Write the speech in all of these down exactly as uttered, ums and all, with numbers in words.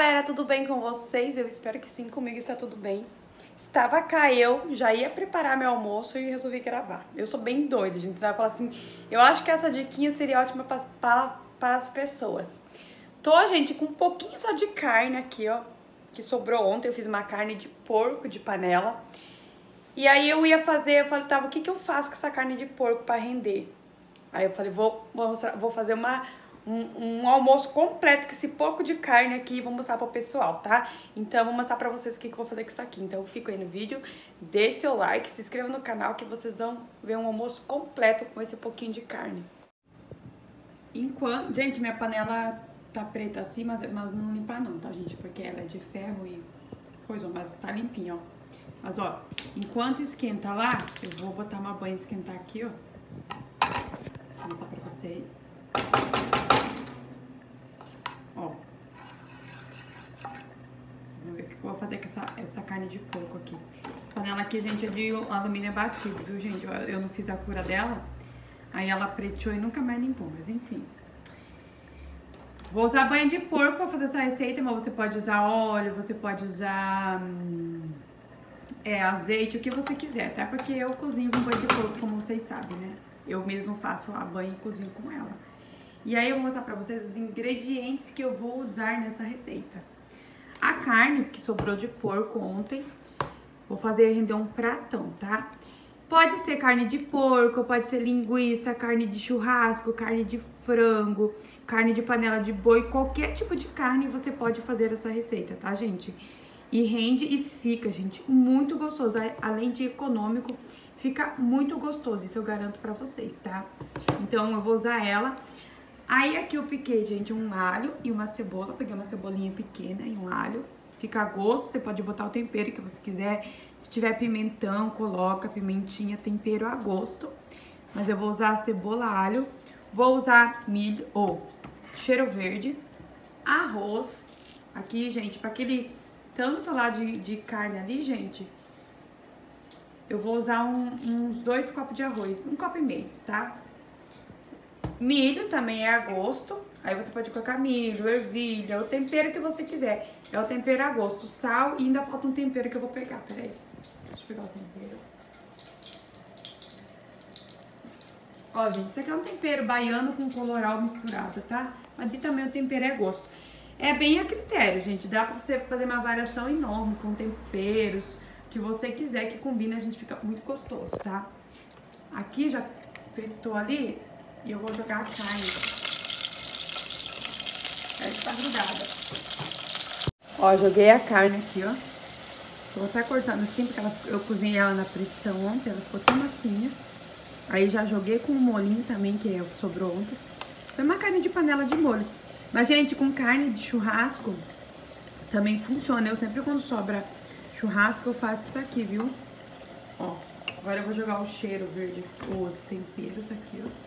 galera, tudo bem com vocês? Eu espero que sim, comigo está tudo bem. Estava cá eu, já ia preparar meu almoço e resolvi gravar. Eu sou bem doida, gente, então eu falo assim, eu acho que essa diquinha seria ótima para, para, para as pessoas. Tô, gente, com um pouquinho só de carne aqui, ó, que sobrou ontem. Eu fiz uma carne de porco de panela. E aí eu ia fazer, eu falei, tá, o que que eu faço com essa carne de porco para render? Aí eu falei, vou, vou, mostrar, vou fazer uma... Um, um almoço completo com esse pouco de carne aqui e vou mostrar pro pessoal, tá? Então eu vou mostrar pra vocês o que, que eu vou fazer com isso aqui. Então eu fico aí no vídeo, deixe seu like, se inscreva no canal que vocês vão ver um almoço completo com esse pouquinho de carne. Enquanto... Gente, minha panela tá preta assim, mas, mas não limpar não, tá, gente? Porque ela é de ferro e coisa, mas tá limpinha, ó. Mas, ó, enquanto esquenta lá, eu vou botar uma banha esquentar aqui, ó. Vou mostrar pra vocês. Ó, vamos ver o que eu vou fazer com essa, essa carne de porco aqui. Essa panela aqui, gente, é de alumínio batido, viu, gente? Eu, eu não fiz a cura dela, aí ela preteou e nunca mais limpou, mas enfim. Vou usar banha de porco pra fazer essa receita, mas você pode usar óleo, você pode usar hum, é, azeite, o que você quiser, tá? Porque eu cozinho com banha de porco, como vocês sabem, né? Eu mesmo faço a banha e cozinho com ela. E aí eu vou mostrar pra vocês os ingredientes que eu vou usar nessa receita. A carne que sobrou de porco ontem, vou fazer render um pratão, tá? Pode ser carne de porco, pode ser linguiça, carne de churrasco, carne de frango, carne de panela de boi, qualquer tipo de carne você pode fazer essa receita, tá, gente? E rende e fica, gente, muito gostoso. Além de econômico, fica muito gostoso, isso eu garanto pra vocês, tá? Então eu vou usar ela. Aí aqui eu piquei, gente, um alho e uma cebola. Peguei uma cebolinha pequena e um alho. Fica a gosto, você pode botar o tempero que você quiser. Se tiver pimentão, coloca pimentinha, tempero a gosto. Mas eu vou usar a cebola, alho. Vou usar milho ou cheiro verde. Arroz. Aqui, gente, para aquele tanto lá de, de carne ali, gente, eu vou usar um, uns dois copos de arroz. Um copo e meio, tá? Milho também é a gosto, aí você pode colocar milho, ervilha, o tempero que você quiser. É o tempero a gosto, sal e ainda falta um tempero que eu vou pegar, peraí. Deixa eu pegar o tempero. Ó, gente, isso aqui é um tempero baiano com coloral misturado, tá? Mas aqui também o tempero é gosto. É bem a critério, gente, dá pra você fazer uma variação enorme com temperos, que você quiser, que combina, a gente fica muito gostoso, tá? Aqui já fritou ali... E eu vou jogar a carne. Ela está grudada. Ó, joguei a carne aqui, ó. Vou estar cortando assim, porque ela, eu cozinhei ela na pressão ontem, ela ficou tão massinha. Aí já joguei com o molhinho também, que é o que sobrou ontem. Foi uma carne de panela de molho. Mas, gente, com carne de churrasco também funciona. Eu sempre, quando sobra churrasco, eu faço isso aqui, viu? Ó, agora eu vou jogar o cheiro verde, os temperos aqui, ó.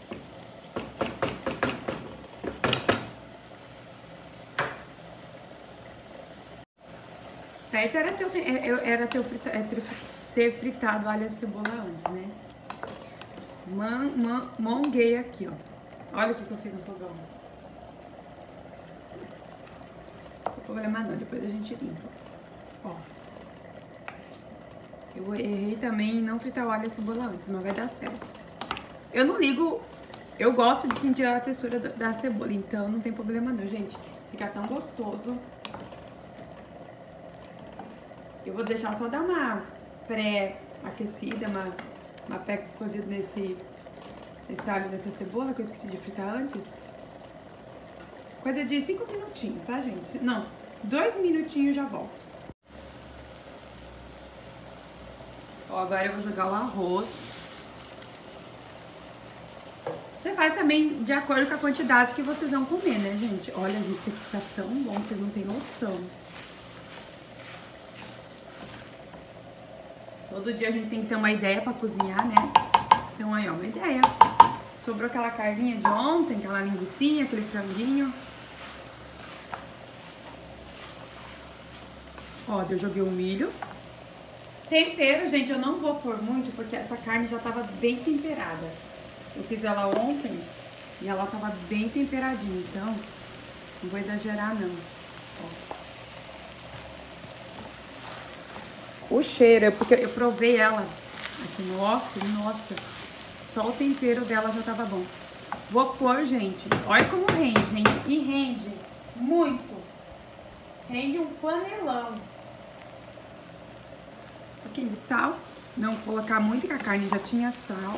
Certo era ter, era ter, ter fritado alho e cebola antes, né? Man, man, monguei aqui, ó. Olha o que eu fiz no fogão. Não tem problema não, depois a gente limpa. Ó. Eu errei também em não fritar o alho e a cebola antes, mas vai dar certo. Eu não ligo, eu gosto de sentir a textura da cebola, então não tem problema não, gente. Fica tão gostoso. Eu vou deixar só dar uma pré-aquecida, uma, uma pré-cozida nesse, nesse alho, nessa cebola, que eu esqueci de fritar antes. Coisa de cinco minutinhos, tá, gente? Não, dois minutinhos já volto. Ó, agora eu vou jogar o arroz. Você faz também de acordo com a quantidade que vocês vão comer, né, gente? Olha, gente, isso aqui tá tão bom, vocês não têm noção. Todo dia a gente tem que ter uma ideia pra cozinhar, né? Então aí, ó, uma ideia. Sobrou aquela carninha de ontem, aquela linguicinha, aquele franguinho. Ó, eu joguei o milho. Tempero, gente, eu não vou pôr muito, porque essa carne já tava bem temperada. Eu fiz ela ontem e ela tava bem temperadinha, então não vou exagerar não. O cheiro, porque eu provei ela aqui no off, nossa, só o tempero dela já tava bom. Vou pôr, gente, olha como rende, gente, e rende muito, rende um panelão. Um pouquinho de sal, não colocar muito, que a carne já tinha sal.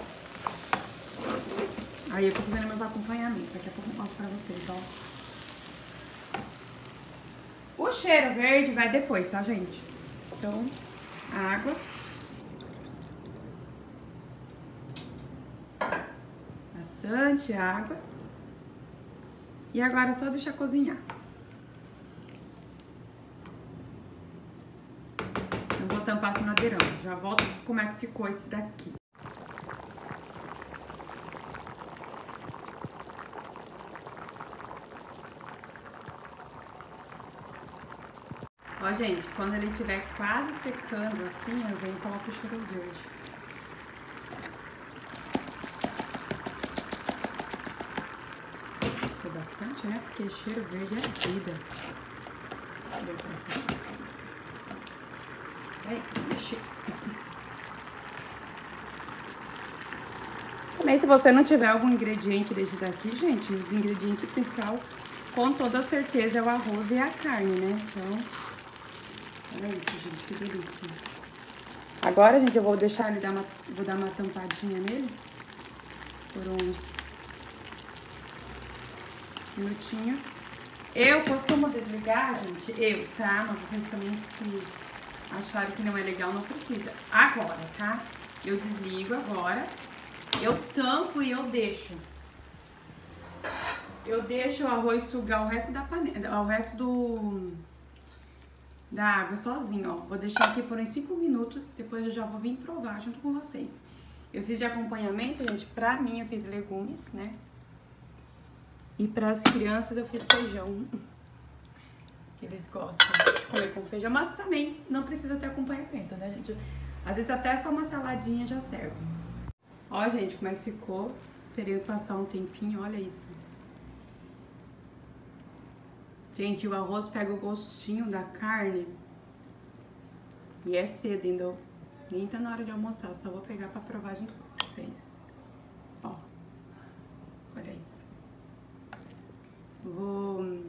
Aí eu tô fazendo meus acompanhamentos, daqui a pouco eu mostro pra vocês, ó. O cheiro verde vai depois, tá, gente? Então, água. Bastante água. E agora é só deixar cozinhar. Eu vou tampar esse madeirão. Já volto como é que ficou esse daqui. Ó, gente, quando ele estiver quase secando assim, eu venho e coloco o cheiro verde. Ficou bastante, né? Porque cheiro verde é vida. Aí, mexi. Também, se você não tiver algum ingrediente desse daqui, gente, os ingredientes principais, com toda certeza, é o arroz e a carne, né? Então... olha isso, gente, que delícia. Agora, gente, eu vou deixar ele dar uma, vou dar uma tampadinha nele por uns minutinhos. Eu costumo desligar, gente, eu, tá? Mas vocês também, se acharem que não é legal, não precisa. Agora, tá? Eu desligo agora, eu tampo e eu deixo. Eu deixo o arroz sugar o resto da panela, o resto do... da água sozinho, ó. Vou deixar aqui por uns cinco minutos, depois eu já vou vir provar junto com vocês. Eu fiz de acompanhamento, gente, pra mim eu fiz legumes, né? E pras crianças eu fiz feijão. Que eles gostam de comer com feijão, mas também não precisa ter acompanhamento, né, gente? Às vezes até só uma saladinha já serve. Ó, gente, como é que ficou. Esperei passar um tempinho, olha isso. Gente, o arroz pega o gostinho da carne. E é cedo ainda. Nem tá na hora de almoçar. Só vou pegar pra provar junto com vocês. Ó. Olha isso. Vou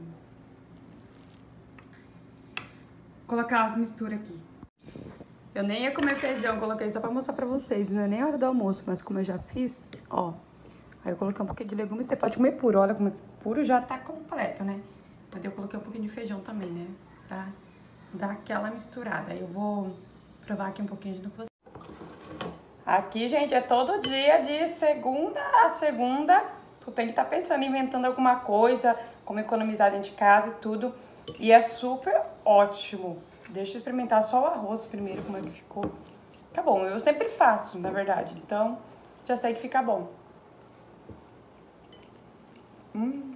colocar as misturas aqui. Eu nem ia comer feijão. Coloquei só pra mostrar pra vocês. Não é nem hora do almoço, mas como eu já fiz, ó. Aí eu coloquei um pouquinho de legumes. Você pode comer puro. Olha como puro já tá completo, né? Mas eu coloquei um pouquinho de feijão também, né? Pra dar aquela misturada. Aí eu vou provar aqui um pouquinho junto com vocês. Aqui, gente, é todo dia, de segunda a segunda. Tu tem que estar pensando, inventando alguma coisa, como economizar dentro de casa e tudo. E é super ótimo. Deixa eu experimentar só o arroz primeiro, como é que ficou. Tá bom, eu sempre faço, na verdade. Então, já sei que fica bom. Hum.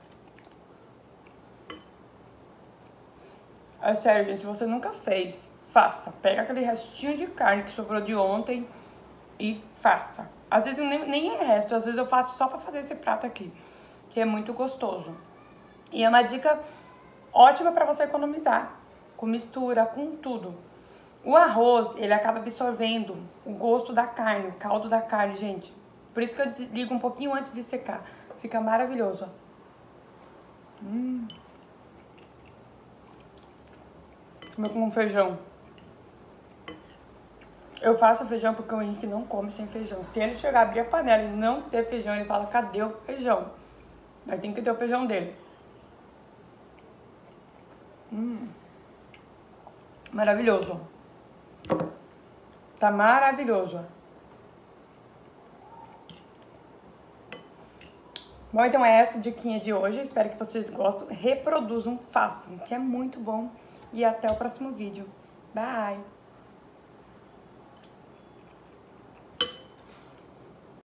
É sério, gente, se você nunca fez, faça. Pega aquele restinho de carne que sobrou de ontem e faça. Às vezes nem, nem é resto, às vezes eu faço só pra fazer esse prato aqui, que é muito gostoso. E é uma dica ótima pra você economizar, com mistura, com tudo. O arroz, ele acaba absorvendo o gosto da carne, o caldo da carne, gente. Por isso que eu desligo um pouquinho antes de secar. Fica maravilhoso, ó. Hum. Comer com feijão. Eu faço feijão porque o Henrique não come sem feijão. Se ele chegar a abrir a panela e não ter feijão, ele fala, cadê o feijão? Mas tem que ter o feijão dele. Hum. Maravilhoso. Tá maravilhoso. Bom, então é essa diquinha de hoje. Espero que vocês gostem. Reproduzam, façam, que é muito bom. E até o próximo vídeo. Bye!